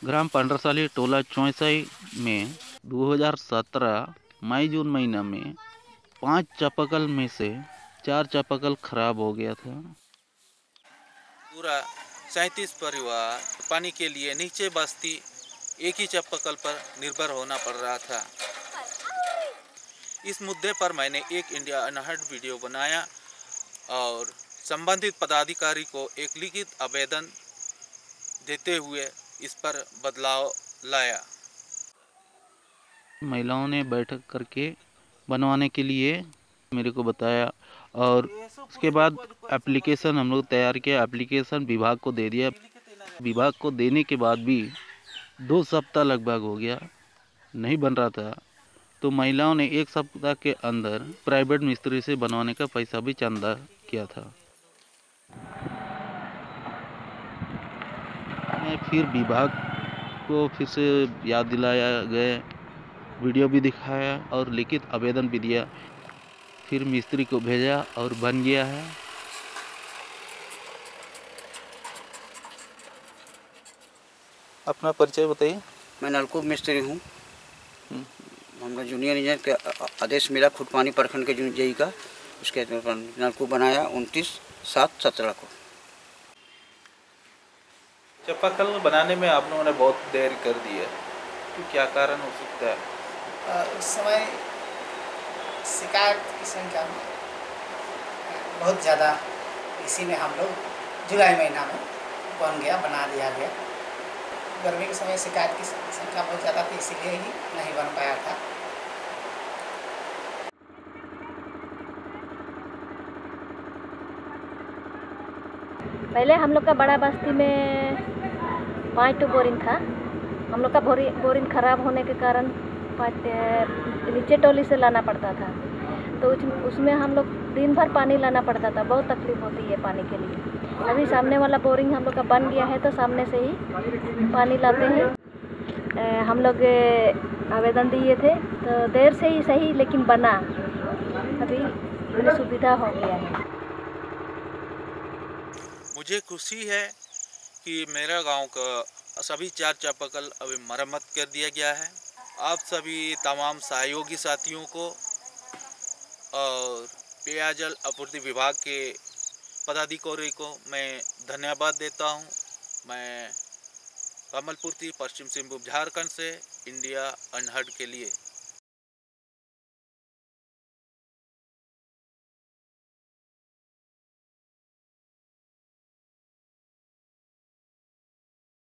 ग्राम पंडरसाली टोला चौसाई में 2017 मई जून महीना में 5 चापाकल में से 4 चापाकल खराब हो गया था। पूरा 37 परिवार पानी के लिए नीचे बस्ती एक ही चापाकल पर निर्भर होना पड़ रहा था। इस मुद्दे पर मैंने एक इंडिया अनहर्ड वीडियो बनाया और संबंधित पदाधिकारी को एक लिखित आवेदन देते हुए इस पर बदलाव लाया। महिलाओं ने बैठक करके बनवाने के लिए मेरे को बताया और उसके बाद एप्लीकेशन हम लोग तैयार किया। एप्लीकेशन विभाग को दे दिया। विभाग को देने के बाद भी 2 सप्ताह लगभग हो गया, नहीं बन रहा था। तो महिलाओं ने 1 सप्ताह के अंदर प्राइवेट मिस्त्री से बनवाने का पैसा भी चंदा किया था। मैं फिर विभाग को फिर से याद दिलाया गए, वीडियो भी दिखाया और लिखित आवेदन भी दिया। फिर मिस्त्री को भेजा और बन गया है। अपना परिचय बताइए। मैं नलकूप मिस्त्री हूँ। हमने जूनियर इंजीनियर के आदेश मिला खुद पानी प्रखंड के जेई का, उसके नलकूप बनाया 29/7/17 को। चापाकल बनाने में आप लोगों ने बहुत देर कर दी है, तो क्या कारण हो सकता है? उस समय शिकायत की संख्या बहुत ज़्यादा, इसी में हम लोग जुलाई महीना में बना दिया गया। गर्मी के समय शिकायत की संख्या बहुत ज़्यादा थी, इसीलिए ही नहीं बन पाया था। पहले हम लोग का बड़ा बस्ती में 5 बोरिंग था। हम लोग का बोरिंग खराब होने के कारण नीचे टोली से लाना पड़ता था, तो उसमें हम लोग दिन भर पानी लाना पड़ता था। बहुत तकलीफ होती है पानी के लिए। अभी सामने वाला बोरिंग हम लोग का बन गया है, तो सामने से ही पानी लाते हैं। हम लोग आवेदन दिए थे, तो देर से ही सही लेकिन बना, अभी सुविधा हो गया है। मुझे खुशी है कि मेरा गांव का सभी 4 चापाकल अभी मरम्मत कर दिया गया है। आप सभी तमाम सहयोगी साथियों को और पेयजल आपूर्ति विभाग के पदाधिकारी को मैं धन्यवाद देता हूं। मैं कमल पुर्ती, पश्चिम सिंहभूम झारखंड से इंडिया अनहर्ड के लिए।